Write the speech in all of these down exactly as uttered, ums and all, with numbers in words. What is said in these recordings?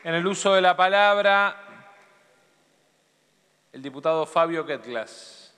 En el uso de la palabra, el diputado Fabio Quetglas.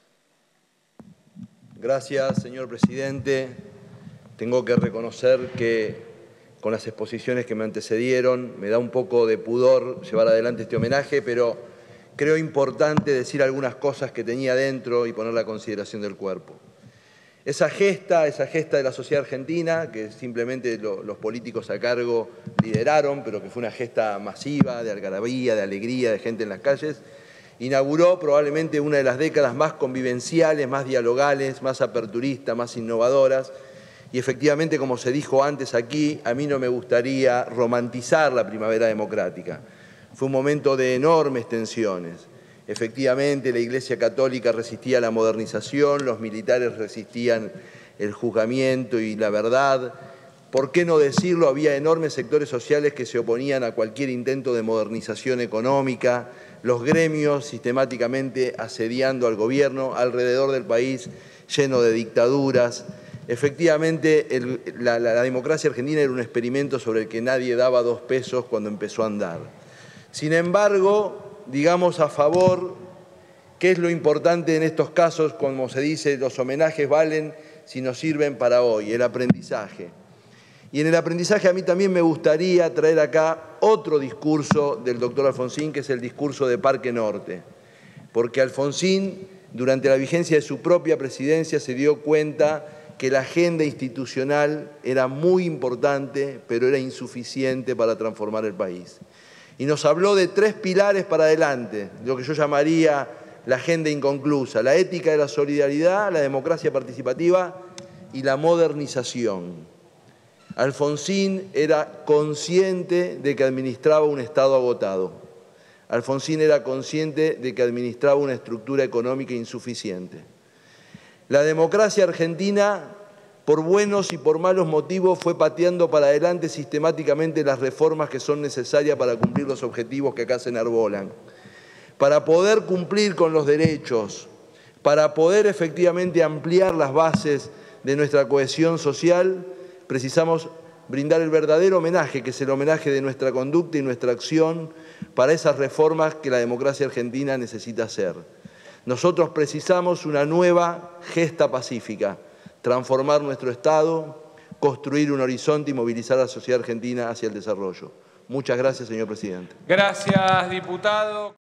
Gracias, señor presidente. Tengo que reconocer que con las exposiciones que me antecedieron me da un poco de pudor llevar adelante este homenaje, pero creo importante decir algunas cosas que tenía dentro y poner a consideración del cuerpo. Esa gesta, esa gesta de la sociedad argentina, que simplemente lo, los políticos a cargo lideraron, pero que fue una gesta masiva, de algarabía, de alegría, de gente en las calles, inauguró probablemente una de las décadas más convivenciales, más dialogales, más aperturistas, más innovadoras. Y efectivamente, como se dijo antes aquí, a mí no me gustaría romantizar la primavera democrática. Fue un momento de enormes tensiones. Efectivamente, la Iglesia Católica resistía la modernización, los militares resistían el juzgamiento y la verdad. ¿Por qué no decirlo? Había enormes sectores sociales que se oponían a cualquier intento de modernización económica, los gremios sistemáticamente asediando al gobierno, alrededor del país lleno de dictaduras. Efectivamente, el, la, la, la democracia argentina era un experimento sobre el que nadie daba dos pesos cuando empezó a andar. Sin embargo, digamos a favor, ¿qué es lo importante en estos casos? Como se dice, los homenajes valen si nos sirven para hoy, el aprendizaje. Y en el aprendizaje a mí también me gustaría traer acá otro discurso del doctor Alfonsín, que es el discurso de Parque Norte. Porque Alfonsín, durante la vigencia de su propia presidencia, se dio cuenta que la agenda institucional era muy importante, pero era insuficiente para transformar el país. Y nos habló de tres pilares para adelante, lo que yo llamaría la agenda inconclusa: la ética de la solidaridad, la democracia participativa y la modernización. Alfonsín era consciente de que administraba un Estado agotado. Alfonsín era consciente de que administraba una estructura económica insuficiente. La democracia argentina, por buenos y por malos motivos, fue pateando para adelante sistemáticamente las reformas que son necesarias para cumplir los objetivos que acá se enarbolan. Para poder cumplir con los derechos, para poder efectivamente ampliar las bases de nuestra cohesión social, precisamos brindar el verdadero homenaje, que es el homenaje de nuestra conducta y nuestra acción para esas reformas que la democracia argentina necesita hacer. Nosotros precisamos una nueva gesta pacífica, transformar nuestro Estado, construir un horizonte y movilizar a la sociedad argentina hacia el desarrollo. Muchas gracias, señor presidente. Gracias, diputado.